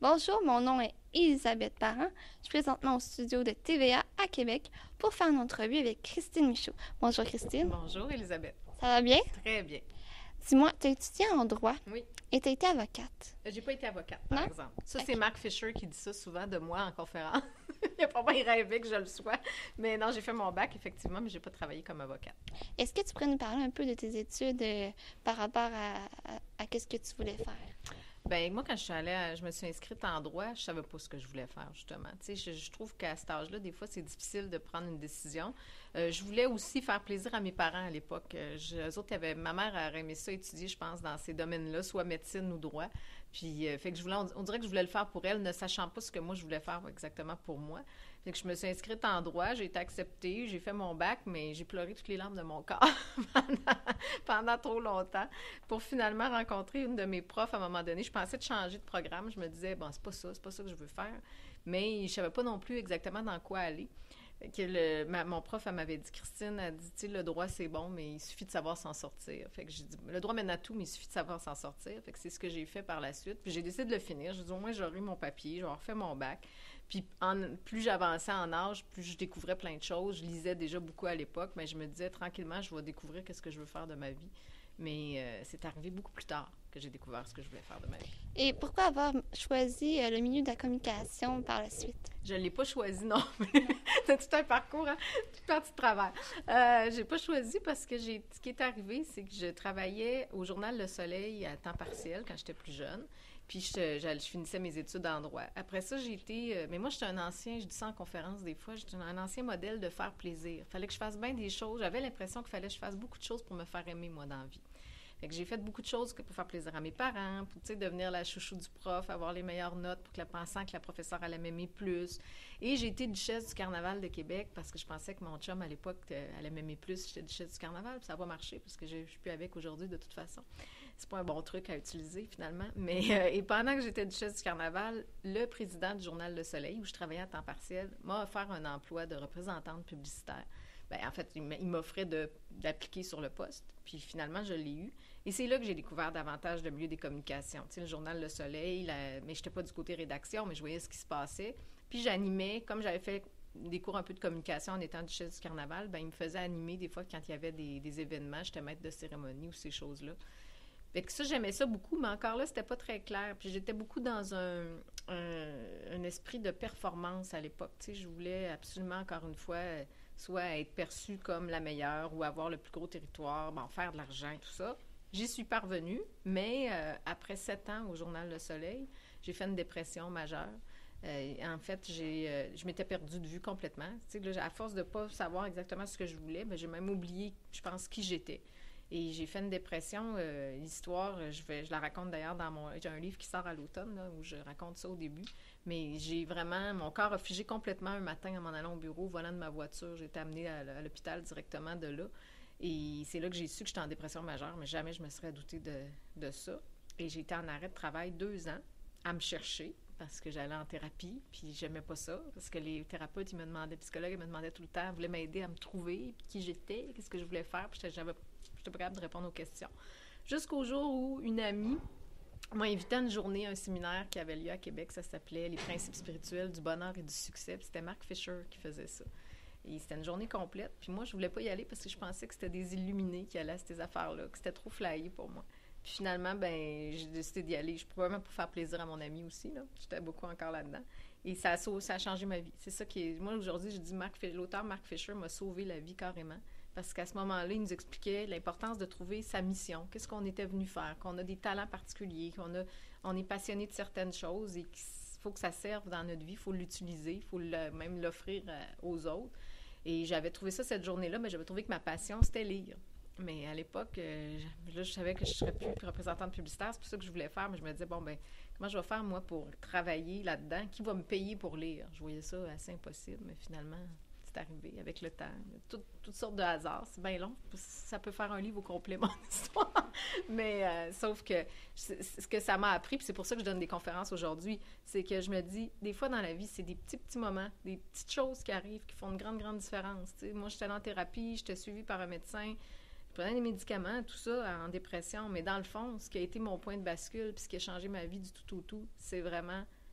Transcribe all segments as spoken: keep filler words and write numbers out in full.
Bonjour, mon nom est Elisabeth Parent. Je suis présentement au studio de T V A à Québec pour faire une entrevue avec Christine Michaud. Bonjour Christine. Bonjour Elisabeth. Ça va bien? Très bien. Dis-moi, tu as étudié en droit Oui. et tu as été avocate. J'ai pas été avocate, par Non? exemple. Ça, Ok. c'est Mark Fisher qui dit ça souvent de moi en conférence. Il a pas bien rêvé que je le sois. Mais non, j'ai fait mon bac, effectivement, mais j'ai pas travaillé comme avocate. Est-ce que tu pourrais nous parler un peu de tes études euh, par rapport à, à, à qu'est-ce que tu voulais faire? Ben moi, quand je suis allée, à- je me suis inscrite en droit, je savais pas ce que je voulais faire, justement. Tu sais, je, je trouve qu'à cet âge-là, des fois, c'est difficile de prendre une décision. Euh, je voulais aussi faire plaisir à mes parents à l'époque. Euh, je- eux autres, avaient, ma mère aurait aimé ça étudier, je pense, dans ces domaines-là, soit médecine ou droit. Puis, euh, fait que je voulais, on, on dirait que je voulais le faire pour elle, ne sachant pas ce que moi, je voulais faire exactement pour moi. Fait que je me suis inscrite en droit, j'ai été acceptée, j'ai fait mon bac, mais j'ai pleuré toutes les larmes de mon corps pendant, pendant trop longtemps pour finalement rencontrer une de mes profs à un moment donné. Je pensais de changer de programme. Je me disais, bon, c'est pas ça, c'est pas ça que je veux faire. Mais je savais pas non plus exactement dans quoi aller. Que le, ma, mon prof, elle m'avait dit, Christine, elle dit, tu sais, le droit, c'est bon, mais il suffit de savoir s'en sortir. Fait que j'ai dit, le droit mène à tout, mais il suffit de savoir s'en sortir. Fait que c'est ce que j'ai fait par la suite. Puis j'ai décidé de le finir. J'ai dit, au moins, j'aurai mon papier, j'aurai refait mon bac. Puis en, plus j'avançais en âge, plus je découvrais plein de choses. Je lisais déjà beaucoup à l'époque, mais je me disais, tranquillement, je vais découvrir qu'est-ce que je veux faire de ma vie. Mais euh, c'est arrivé beaucoup plus tard que j'ai découvert ce que je voulais faire de ma vie. Et pourquoi avoir choisi euh, le milieu de la communication par la suite? Je ne l'ai pas choisi, non. C'est tout un parcours, hein? Tout parti de travers. Euh, j'ai pas choisi parce que j'ai, ce qui est arrivé, c'est que je travaillais au journal Le Soleil à temps partiel quand j'étais plus jeune. Puis je, je, je finissais mes études en droit. Après ça, j'ai été... Euh, mais moi, j'étais un ancien, je dis ça en conférence des fois, j'étais un ancien modèle de faire plaisir. Il fallait que je fasse bien des choses. J'avais l'impression qu'il fallait que je fasse beaucoup de choses pour me faire aimer, moi, dans la vie. Fait que j'ai fait beaucoup de choses pour faire plaisir à mes parents, pour devenir la chouchou du prof, avoir les meilleures notes pour que la, pensant que la professeure allait m'aimer plus. Et j'ai été duchesse du Carnaval de Québec parce que je pensais que mon chum, à l'époque, allait m'aimer plus. J'étais duchesse du Carnaval, puis ça n'a pas marché parce que je ne suis plus avec aujourd'hui de toute façon. C'est pas un bon truc à utiliser, finalement. Mais, euh, et pendant que j'étais duchesse du Carnaval, le président du journal Le Soleil, où je travaillais à temps partiel, m'a offert un emploi de représentante publicitaire. Bien, en fait, il m'offrait de, d'appliquer sur le poste. Puis finalement, je l'ai eu. Et c'est là que j'ai découvert davantage le milieu des communications. Tu sais, le journal Le Soleil, la, mais je n'étais pas du côté rédaction, mais je voyais ce qui se passait. Puis j'animais, comme j'avais fait des cours un peu de communication en étant duchesse du Carnaval, bien, il me faisait animer des fois quand il y avait des, des événements. J'étais maître de cérémonie ou ces choses-là. Fait que ça, j'aimais ça beaucoup, mais encore là, c'était pas très clair. Puis j'étais beaucoup dans un, un, un esprit de performance à l'époque. Tu sais, je voulais absolument, encore une fois, soit être perçue comme la meilleure ou avoir le plus gros territoire, bon, faire de l'argent, tout ça. J'y suis parvenue, mais euh, après sept ans au journal Le Soleil, j'ai fait une dépression majeure. Euh, en fait, j'ai, euh, je m'étais perdue de vue complètement. Tu sais, là, à force de ne pas savoir exactement ce que je voulais, bien, j'ai même oublié, je pense, qui j'étais. Et j'ai fait une dépression. Euh, l'histoire, je, vais, je la raconte d'ailleurs dans mon... J'ai un livre qui sort à l'automne, là, où je raconte ça au début. Mais j'ai vraiment... Mon corps a figé complètement un matin en m'en allant au bureau, au volant de ma voiture. J'ai été amenée à, à l'hôpital directement de là. Et c'est là que j'ai su que j'étais en dépression majeure, mais jamais je me serais doutée de, de ça. Et j'ai été en arrêt de travail deux ans à me chercher parce que j'allais en thérapie, puis j'aimais pas ça, parce que les thérapeutes, ils me demandaient, les psychologues, ils me demandaient tout le temps, ils voulaient m'aider à me trouver, puis qui j'étais, qu'est-ce que je voulais faire, puis j'avais, j'étais pas capable de répondre aux questions. Jusqu'au jour où une amie m'a invité à une journée, à un séminaire qui avait lieu à Québec, ça s'appelait « Les principes spirituels du bonheur et du succès », puis c'était Mark Fisher qui faisait ça. Et c'était une journée complète. Puis moi, je voulais pas y aller parce que je pensais que c'était des illuminés qui allaient à ces affaires-là, que c'était trop flyé pour moi. Puis finalement, ben, j'ai décidé d'y aller. Je pouvais même pour faire plaisir à mon ami aussi, là. J'étais beaucoup encore là-dedans. Et ça a, ça a changé ma vie. C'est ça qui est... Moi, aujourd'hui, je dis, Mark, l'auteur Mark Fisher m'a sauvé la vie carrément. Parce qu'à ce moment-là, il nous expliquait l'importance de trouver sa mission. Qu'est-ce qu'on était venu faire? Qu'on a des talents particuliers, qu'on a, on est passionné de certaines choses et qu'il faut que ça serve dans notre vie. Il faut l'utiliser, il faut le, même l'offrir aux autres. Et j'avais trouvé ça cette journée-là, mais j'avais trouvé que ma passion, c'était lire. Mais à l'époque, euh, là, je savais que je ne serais plus représentante publicitaire. C'est pour ça que je voulais faire. Mais je me disais, bon, ben comment je vais faire, moi, pour travailler là-dedans? Qui va me payer pour lire? Je voyais ça assez impossible, mais finalement, c'est arrivé avec le temps. Tout, toutes sortes de hasards. C'est bien long. Ça peut faire un livre au complet, mon histoire. Mais euh, sauf que ce que ça m'a appris, puis c'est pour ça que je donne des conférences aujourd'hui, c'est que je me dis, des fois dans la vie, c'est des petits, petits moments, des petites choses qui arrivent, qui font une grande, grande différence. T'sais, moi, j'étais en thérapie, j'étais suivie par un médecin, je prenais des médicaments, tout ça, en dépression. Mais dans le fond, ce qui a été mon point de bascule, puis ce qui a changé ma vie du tout au tout, c'est vraiment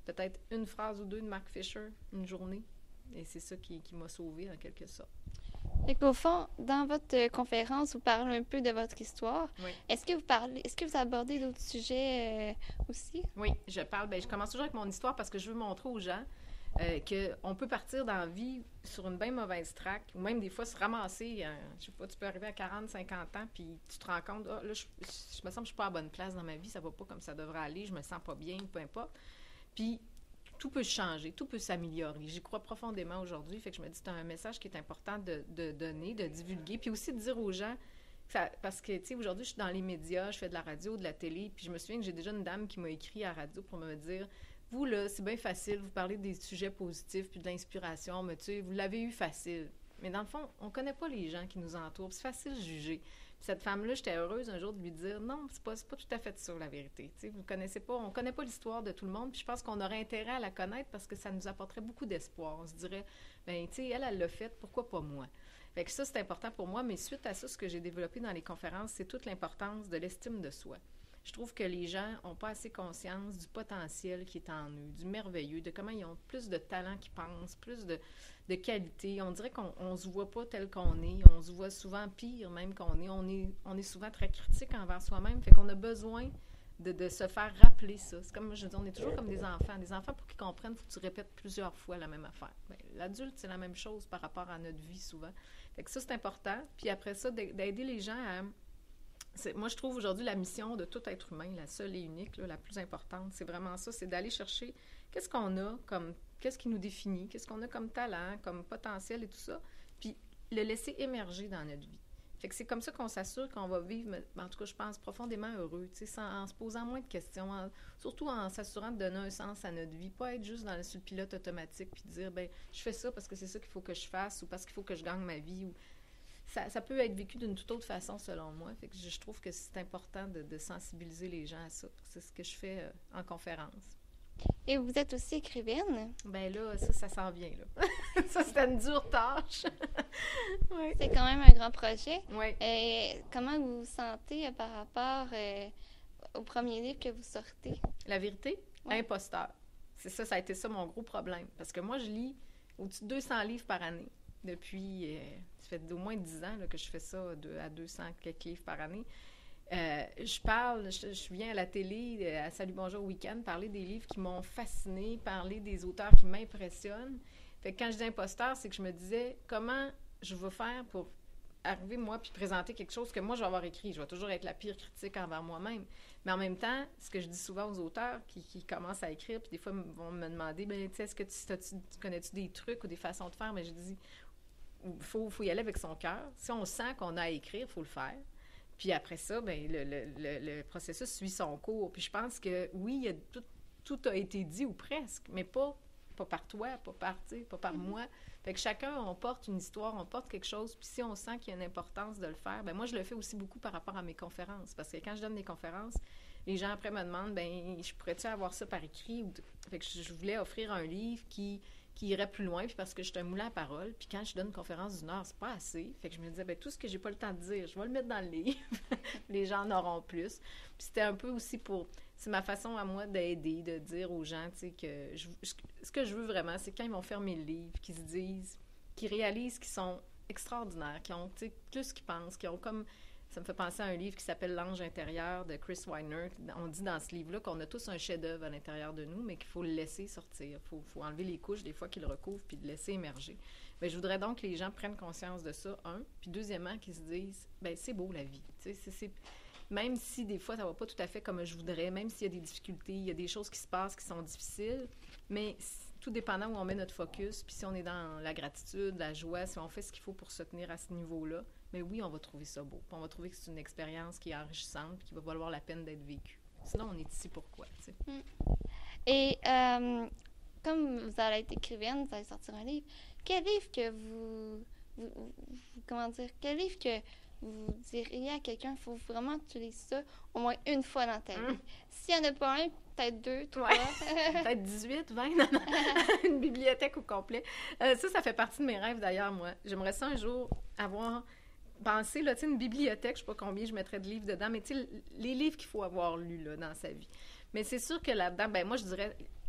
peut-être une phrase ou deux de Mark Fisher, une journée. Et c'est ça qui, qui m'a sauvée, en quelque sorte. Fait qu'au fond, dans votre euh, conférence, vous parlez un peu de votre histoire. Oui. Est-ce que vous parlez, est-ce que vous abordez d'autres sujets euh, aussi? Oui, je parle, ben, je commence toujours avec mon histoire parce que je veux montrer aux gens euh, qu'on peut partir dans la vie sur une bien mauvaise track, ou même des fois se ramasser, euh, je sais pas, tu peux arriver à quarante, cinquante ans, puis tu te rends compte, ah, là, je, je me sens que je suis pas à la bonne place dans ma vie, ça va pas comme ça devrait aller, je me sens pas bien, peu importe. Puis, tout peut changer, tout peut s'améliorer. J'y crois profondément aujourd'hui, fait que je me dis, c'est un message qui est important de, de donner, de divulguer, puis aussi de dire aux gens, ça, parce que, tu sais, aujourd'hui, je suis dans les médias, je fais de la radio, de la télé, puis je me souviens que j'ai déjà une dame qui m'a écrit à la radio pour me dire, vous, là, c'est bien facile, vous parlez des sujets positifs puis de l'inspiration, mais tu sais, vous l'avez eu facile. Mais dans le fond, on connaît pas les gens qui nous entourent, c'est facile de juger. Puis cette femme-là, j'étais heureuse un jour de lui dire, non, c'est pas, c'est pas tout à fait ça, la vérité. Tu sais, vous connaissez pas, on connaît pas l'histoire de tout le monde, puis je pense qu'on aurait intérêt à la connaître parce que ça nous apporterait beaucoup d'espoir. On se dirait, ben tu sais, elle, elle l'a fait, pourquoi pas moi? Fait que ça, c'est important pour moi, mais suite à ça, ce que j'ai développé dans les conférences, c'est toute l'importance de l'estime de soi. Je trouve que les gens n'ont pas assez conscience du potentiel qui est en eux, du merveilleux, de comment ils ont plus de talent qu'ils pensent, plus de, de qualité. On dirait qu'on ne se voit pas tel qu'on est. On se voit souvent pire même qu'on est. On est, on est souvent très critique envers soi-même. Fait qu'on a besoin de, de se faire rappeler ça. C'est comme je dis, on est toujours comme des enfants. Des enfants, pour qu'ils comprennent, il faut que tu répètes plusieurs fois la même affaire. Bien, l'adulte, c'est la même chose par rapport à notre vie souvent. Fait que ça, c'est important. Puis après ça, d'aider les gens à... C'est, moi, je trouve aujourd'hui la mission de tout être humain, la seule et unique, là, la plus importante, c'est vraiment ça, c'est d'aller chercher qu'est-ce qu'on a comme, qu'est-ce qui nous définit, qu'est-ce qu'on a comme talent, comme potentiel et tout ça, puis le laisser émerger dans notre vie. Fait que c'est comme ça qu'on s'assure qu'on va vivre, en tout cas, je pense, profondément heureux, tu sais, sans, en se posant moins de questions, en, surtout en s'assurant de donner un sens à notre vie, pas être juste dans le, sur le pilote automatique, puis dire, ben je fais ça parce que c'est ça qu'il faut que je fasse, ou parce qu'il faut que je gagne ma vie, ou... Ça, ça peut être vécu d'une toute autre façon, selon moi. Fait que je, je trouve que c'est important de, de sensibiliser les gens à ça. C'est ce que je fais euh, en conférence. Et vous êtes aussi écrivaine? Bien là, ça, ça s'en vient, là. Ça, c'était une dure tâche. Ouais. C'est quand même un grand projet. Oui. Et comment vous vous sentez euh, par rapport euh, au premier livre que vous sortez? La vérité? Ouais. Imposteur. C'est ça, ça a été ça mon gros problème. Parce que moi, je lis au-dessus de deux cents livres par année. Depuis, euh, ça fait au moins dix ans là, que je fais ça de, à deux cents quelques livres par année. Euh, je parle, je, je viens à la télé, à Salut Bonjour Week-end, parler des livres qui m'ont fascinée, parler des auteurs qui m'impressionnent. Fait que quand je dis imposteur, c'est que je me disais, comment je vais faire pour arriver, moi, puis présenter quelque chose que moi, je vais avoir écrit. Je vais toujours être la pire critique envers moi-même. Mais en même temps, ce que je dis souvent aux auteurs qui, qui commencent à écrire, puis des fois, ils vont me demander, ben, tu sais, est-ce que tu, tu connais-tu des trucs ou des façons de faire? Mais je dis, il faut, faut y aller avec son cœur. Si on sent qu'on a à écrire, il faut le faire. Puis après ça, bien, le, le, le, le processus suit son cours. Puis je pense que, oui, il y a tout, tout a été dit, ou presque, mais pas, pas par toi, pas par, pas par mm-hmm. moi. Fait que chacun, on porte une histoire, on porte quelque chose. Puis si on sent qu'il y a une importance de le faire, bien, moi, je le fais aussi beaucoup par rapport à mes conférences. Parce que quand je donne des conférences, les gens après me demandent, bien, je pourrais-tu avoir ça par écrit? Ou... Fait que je voulais offrir un livre qui... qui irait plus loin, puis parce que je suis un moulin à parole, puis quand je donne une conférence d'une heure, c'est pas assez. Fait que je me disais, bien, tout ce que j'ai pas le temps de dire, je vais le mettre dans le livre. Les gens en auront plus. Puis c'était un peu aussi pour... C'est ma façon à moi d'aider, de dire aux gens, tu sais, que... Je, ce que je veux vraiment, c'est quand ils vont fermer le livre, qu'ils se disent, qu'ils réalisent qu'ils sont extraordinaires, qu'ils ont, tu sais, plus qu'ils pensent, qu'ils ont comme... Ça me fait penser à un livre qui s'appelle « L'ange intérieur » de Chris Weiner. On dit dans ce livre-là qu'on a tous un chef-d'œuvre à l'intérieur de nous, mais qu'il faut le laisser sortir. Il faut, faut enlever les couches des fois qui le recouvrent puis le laisser émerger. Bien, je voudrais donc que les gens prennent conscience de ça, un. Puis deuxièmement, qu'ils se disent « bien, c'est beau la vie. » Tu sais, c'est, c'est... Même si des fois, ça ne va pas tout à fait comme je voudrais, même s'il y a des difficultés, il y a des choses qui se passent qui sont difficiles, mais tout dépendant où on met notre focus, puis si on est dans la gratitude, la joie, si on fait ce qu'il faut pour se tenir à ce niveau-là, mais oui, on va trouver ça beau. Puis on va trouver que c'est une expérience qui est enrichissante et qui va valoir la peine d'être vécue. Sinon, on est ici pourquoi, tu sais. Et euh, comme vous allez être écrivaine, vous allez sortir un livre, quel livre que vous, vous, vous comment dire, quel livre que vous diriez à quelqu'un, il faut vraiment que tu lises ça au moins une fois dans ta vie. Mmh. S'il n'y en a pas un, peut-être deux, trois. Ouais. Peut-être dix-huit, vingt, non, non. Une bibliothèque au complet. Euh, ça, ça fait partie de mes rêves d'ailleurs, moi. J'aimerais ça un jour avoir... Penser, là, tu sais, une bibliothèque, je ne sais pas combien je mettrais de livres dedans, mais tu sais, les livres qu'il faut avoir lus, là, dans sa vie. Mais c'est sûr que là-dedans, ben moi, je dirais,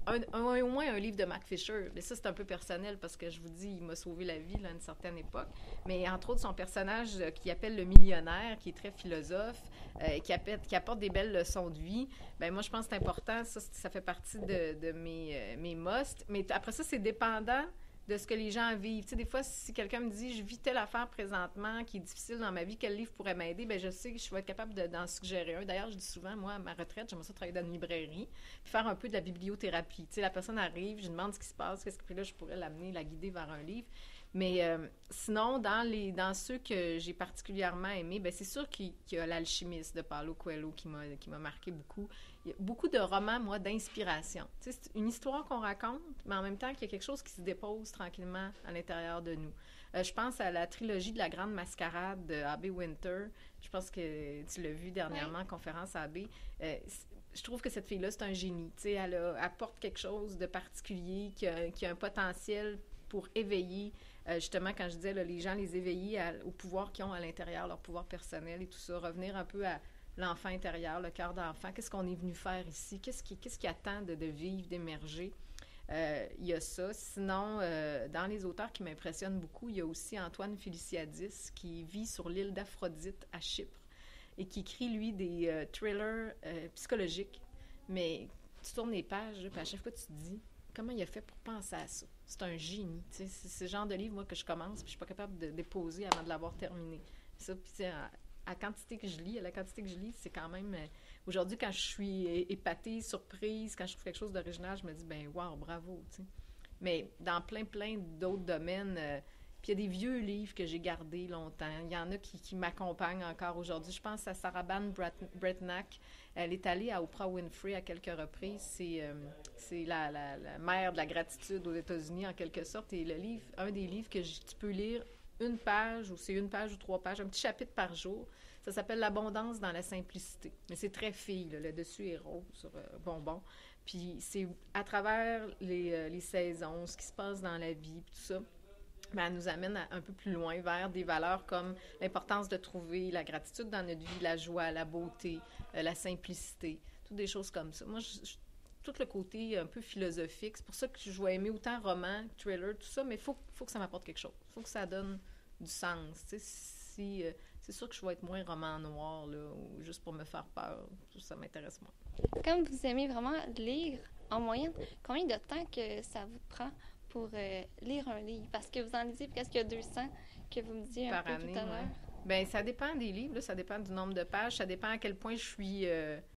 un, un, au moins un livre de Mac Fisher. Mais ça, c'est un peu personnel parce que je vous dis, il m'a sauvé la vie là, à une certaine époque. Mais entre autres, son personnage euh, qui appelle le millionnaire, qui est très philosophe, euh, qui, apporte, qui apporte des belles leçons de vie, ben moi, je pense que c'est important. Ça, ça fait partie de, de mes, euh, mes musts. Mais après ça, c'est dépendant de ce que les gens vivent. Tu sais, des fois, si quelqu'un me dit « je vis telle affaire présentement qui est difficile dans ma vie, quel livre pourrait m'aider? » Bien, je sais que je vais être capable de, d'en suggérer un. D'ailleurs, je dis souvent, moi, à ma retraite, j'aimerais ça travailler dans une librairie puis faire un peu de la bibliothérapie. Tu sais, la personne arrive, je lui demande ce qui se passe, qu'est-ce que puis là, je pourrais l'amener, la guider vers un livre. Mais euh, sinon, dans, les, dans ceux que j'ai particulièrement aimés, bien, c'est sûr qu'il, qu'il y a L'Alchimiste de Paulo Coelho qui m'a, qui m'a marqué beaucoup. Il y a beaucoup de romans, moi, d'inspiration. Tu sais, c'est une histoire qu'on raconte, mais en même temps qu'il y a quelque chose qui se dépose tranquillement à l'intérieur de nous. Euh, je pense à la trilogie de La Grande Mascarade de A B Winter. Je pense que tu l'as vu dernièrement en conférence à A B. Euh, je trouve que cette fille-là, c'est un génie. Tu sais, elle a, apporte quelque chose de particulier, qui a, qui a un potentiel pour éveiller, euh, justement, quand je disais, là, les gens les éveiller à, au pouvoir qu'ils ont à l'intérieur, leur pouvoir personnel et tout ça, revenir un peu à l'enfant intérieur, le cœur d'enfant. Qu'est-ce qu'on est venu faire ici? Qu'est-ce qui, qu'est-ce qui attend de, de vivre, d'émerger? Euh, il y a ça. Sinon, euh, dans les auteurs qui m'impressionnent beaucoup, il y a aussi Antoine Féliciadis qui vit sur l'île d'Aphrodite à Chypre et qui écrit, lui, des euh, thrillers euh, psychologiques. Mais tu tournes les pages, puis à chaque fois, tu te dis comment il a fait pour penser à ça. C'est un génie. C'est, c'est le genre de livre, moi, que je commence, puis je suis pas capable de déposer avant de l'avoir terminé. Ça, puis c'est à, à quantité que je lis, à la quantité que je lis, c'est quand même... Euh, aujourd'hui, quand je suis épatée, surprise, quand je trouve quelque chose d'original, je me dis, ben wow, bravo, tu sais. Mais dans plein, plein d'autres domaines... Euh, puis il y a des vieux livres que j'ai gardés longtemps. Il y en a qui, qui m'accompagnent encore aujourd'hui. Je pense à Sarah Ban Breatnack. Elle est allée à Oprah Winfrey à quelques reprises. C'est, euh, c'est la, la, la mère de la gratitude aux États-Unis, en quelque sorte. Et le livre, un des livres que je, tu peux lire une page, ou c'est une page ou trois pages, un petit chapitre par jour. Ça s'appelle « L'abondance dans la simplicité ». Mais c'est très fille, là. Le dessus est rose, sur euh, bonbon. Puis c'est à travers les, euh, les saisons, ce qui se passe dans la vie, puis tout ça. Bien, elle nous amène à, un peu plus loin vers des valeurs comme l'importance de trouver la gratitude dans notre vie, la joie, la beauté, euh, la simplicité, toutes des choses comme ça. Moi, je, je, tout le côté un peu philosophique, c'est pour ça que je vais aimer autant roman, thriller, tout ça, mais il faut, faut que ça m'apporte quelque chose. Il faut que ça donne du sens. Tu sais, si, euh, c'est sûr que je vais être moins roman noir, là, ou juste pour me faire peur. Tout ça m'intéresse moins. Comme vous aimez vraiment lire, en moyenne, combien de temps que ça vous prend pour euh, lire un livre? Parce que vous en lisez presque deux cents, que vous me disiez un par peu année, tout à l'heure. Ouais. Bien, ça dépend des livres, là, ça dépend du nombre de pages, ça dépend à quel point je suis... Euh,